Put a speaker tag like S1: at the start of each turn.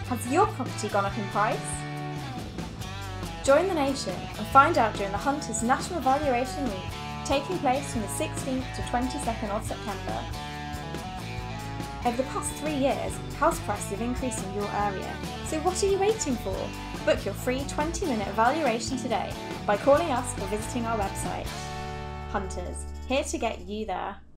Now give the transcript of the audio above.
S1: Has your property gone up in price? Join the nation and find out during the Hunters National Valuation Week, taking place from the 16th to 22nd of September. Over the past 3 years, house prices have increased in your area, so what are you waiting for? Book your free 20-minute valuation today by calling us or visiting our website. Hunters, here to get you there.